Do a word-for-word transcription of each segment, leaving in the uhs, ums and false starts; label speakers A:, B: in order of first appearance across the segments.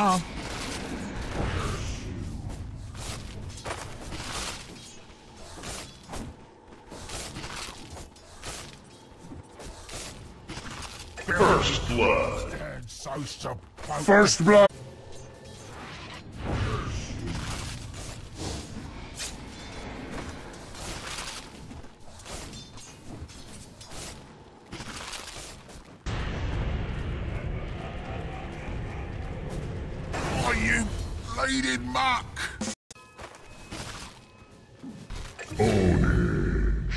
A: now.
B: First blood.
A: And so supposed.
B: First blood.
A: Are you bleeding muck?
B: Ownage.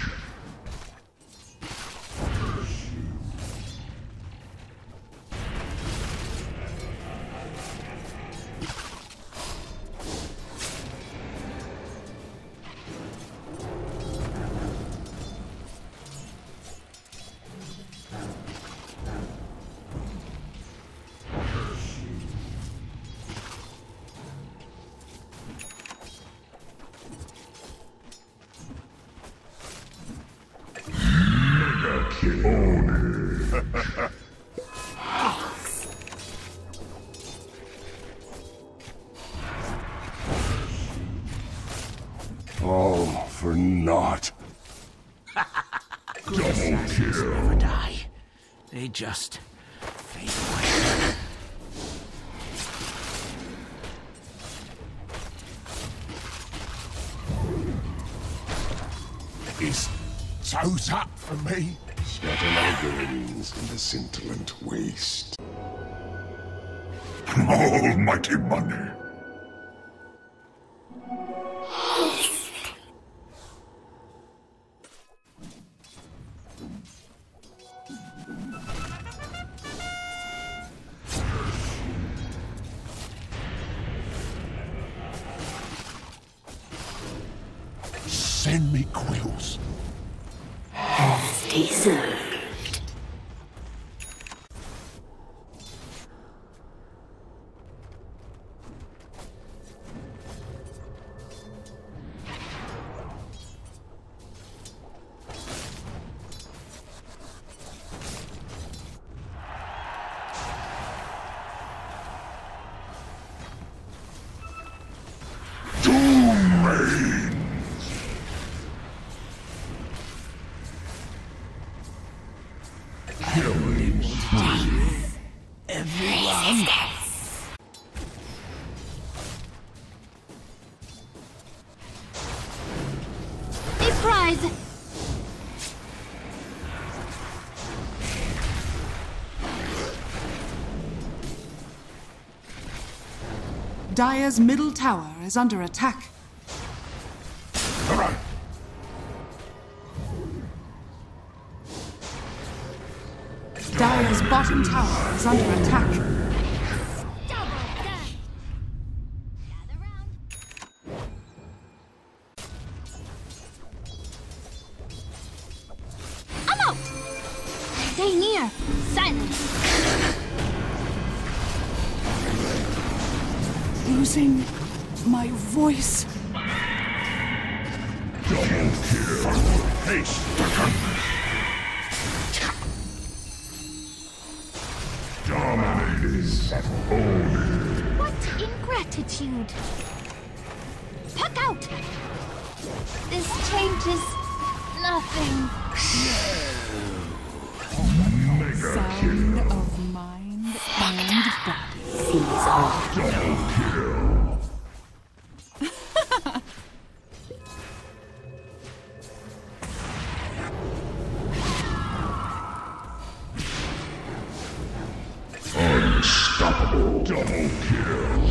B: All for naught. Double kill.
C: Never die. They just fade away.
A: Is toes up for me?
B: Scatter my burdens in the scintillant waste. Almighty money.
A: Send me quills.
D: Stay served.
C: Everyone.
D: A prize.
E: Dire's middle tower is under attack.
A: Alright.
E: Dire's bottom tower is under attack.
D: I'm out. Stay near. Silence.
E: Losing my voice.
B: Double kill. Haste. Dominating. Ownage.
D: What ingratitude. Puck out. This changes nothing.
B: Mega
E: Sound
B: kill.
E: of mind and body.
D: Seize all.
B: Double kill. Unstoppable. Double kill.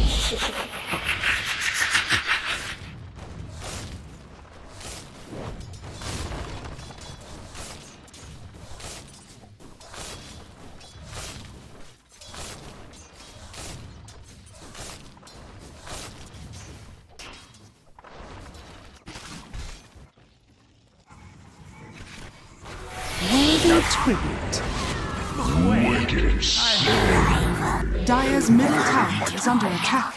E: Worthy tribute.
B: Wicked sword.
E: Dire's middle tower is under attack.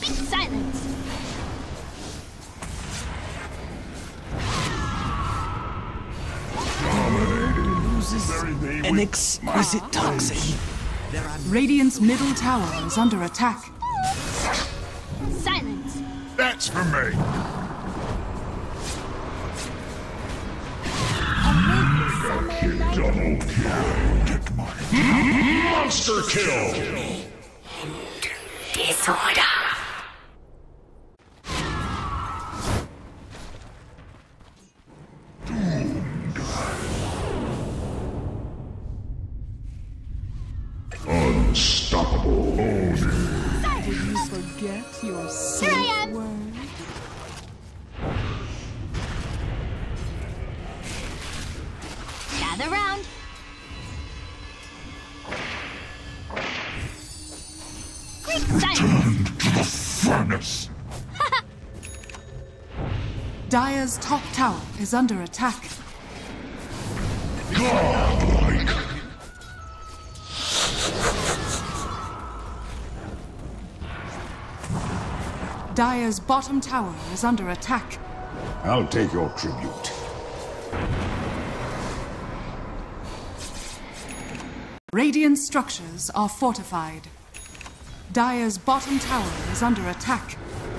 D: Silence.
C: An exquisite toxin.
E: Radiant's middle tower is under attack.
D: Silence.
A: That's for me.
B: Double kill.
A: Get my
B: Monster kill.
F: Disorder.
B: Unstoppable.
E: Did you forget your
D: Here I
E: safe
D: am.
E: word?
D: Gather round. Quick silence.
A: turn to the furnace.
E: Dire's top tower is under attack.
A: Godlike.
E: Dire's bottom tower is under attack.
B: I'll take your tribute.
E: Radiant structures are fortified. Dire's bottom tower is under attack.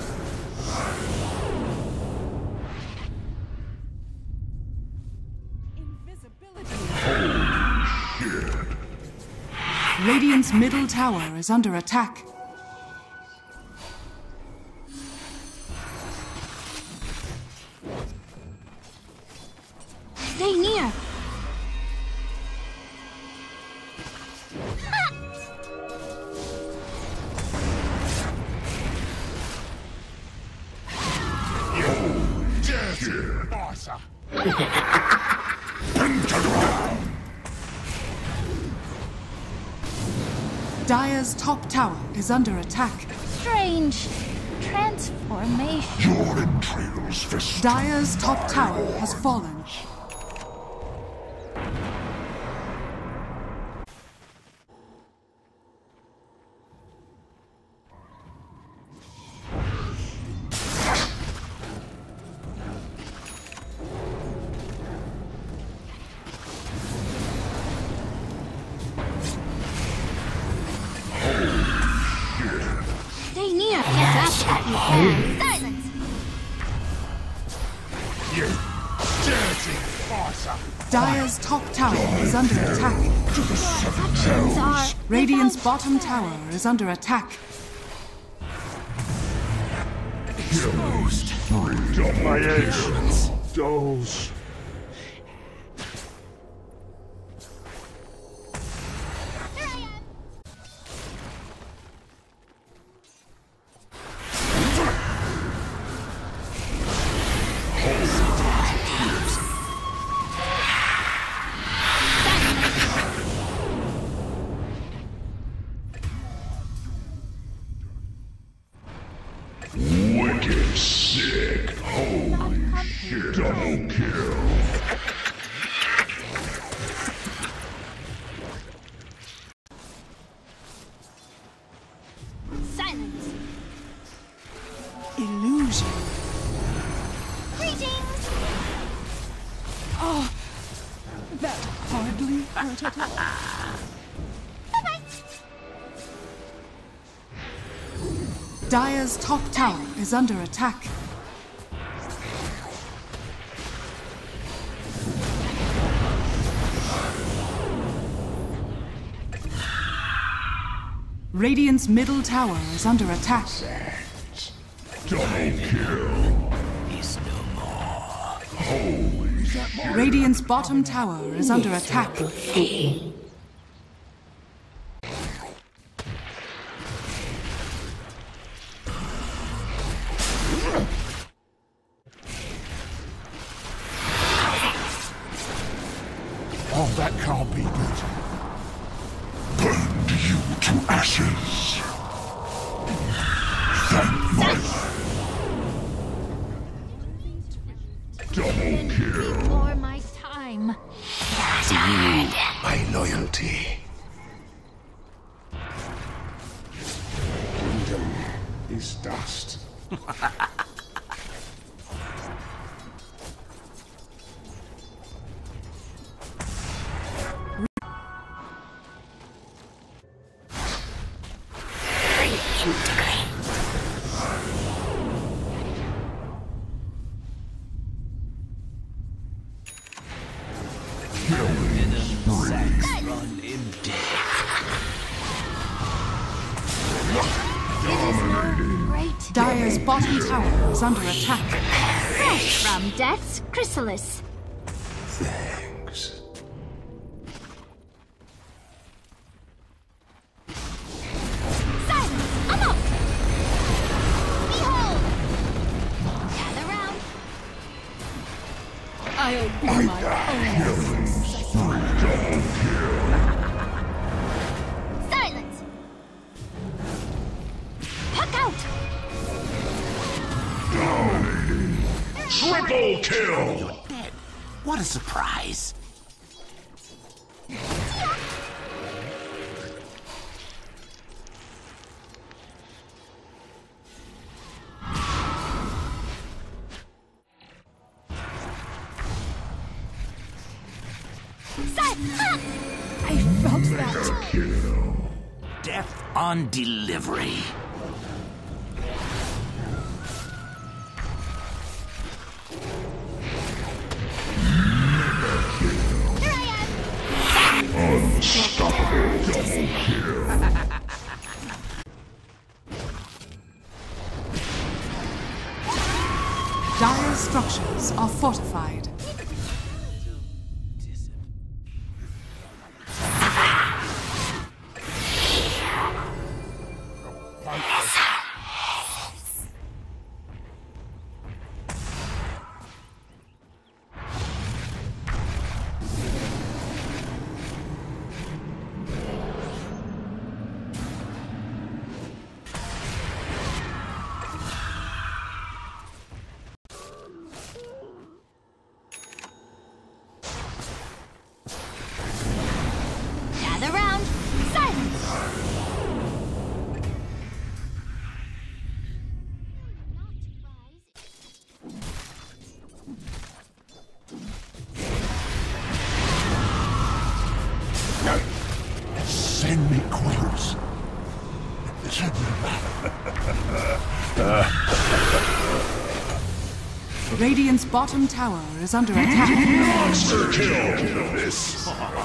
E: Radiant's middle tower is under attack.
D: Stay near.
A: Nicer. Pentagram.
E: Dire's top tower is under attack.
D: Strange transformation.
A: Your entrails fist.
E: Dire's top tower has fallen.
D: Stay near. That's what you can. Silence.
A: You dirty farcer.
E: Dire's top tower is under attack.
D: Actions are
E: Radiant's
D: without
E: bottom
D: fail.
E: tower is under attack.
A: Exposed. My agents. Dolls.
D: Here I am.
B: Wicked sick. Holy shit. Double kill.
D: Silence.
E: Illusion.
D: Greetings.
E: Oh, that hardly hurt at all.
D: Bye-bye.
E: Dire's top tower is under attack. Radiant's middle tower is under attack.
B: Double kill.
C: Is no more.
B: Holy shit.
E: Radiant's bottom tower is under attack.
A: Oh, that can't be good. Burned you to ashes. Thank my
B: Double kill.
D: For my time.
B: My loyalty. Kingdom is as dust.
E: Dire's bottom tower is under attack.
D: Fresh from Death's chrysalis.
B: Thanks.
D: Silence! I'm up! Behold! Gather round.
E: I'll be my own.
D: Silence! Puck out!
A: Triple kill!
C: You're dead. What a surprise.
D: Silence!
E: I felt that.
C: Death on delivery.
D: Here I am!
A: Unstoppable double kill.
E: Dire's structures are fortified.
D: Gather round. Silence!
A: Send me quills.
E: Radiant's bottom tower is under attack.
A: Monster kill! This.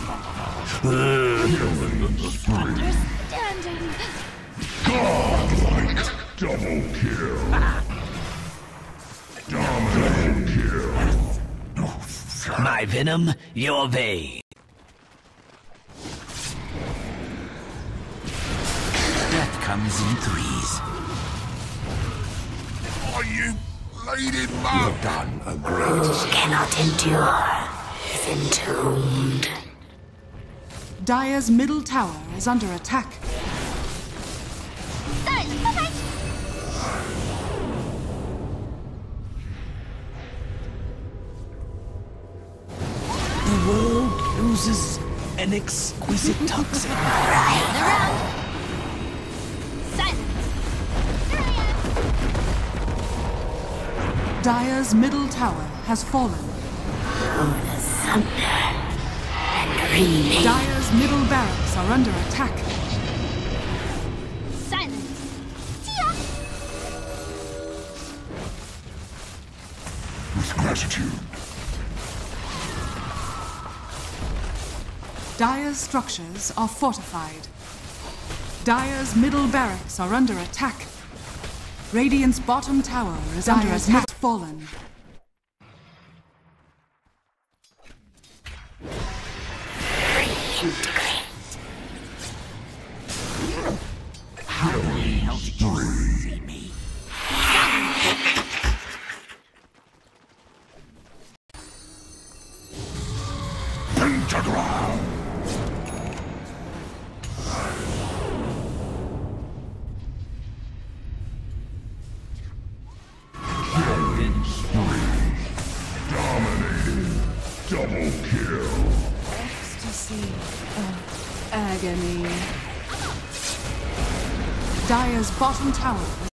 D: Understanding.
A: Godlike double kill. Double kill.
C: My venom, your vein. Death comes in threes.
A: Are you Lady Mug?
B: Done a great
F: Cannot endure. Is entombed.
E: Dire's middle tower is under attack.
D: Silence! Bye-bye!
C: The world loses an exquisite toxin.
D: Gather round. Silence! Here I am!
E: Dire's middle tower has fallen.
F: Asunder and remake.
E: Dire's middle barracks are under attack.
D: Silence! Tia!
A: With gratitude.
E: Dire's structures are fortified. Dire's middle barracks are under attack. Radiant's bottom tower is under attack. Fallen.
C: How the hell did you see me?
A: Pentagram. Dominating. Double kill.
E: Ecstasy of agony. Dire's bottom tower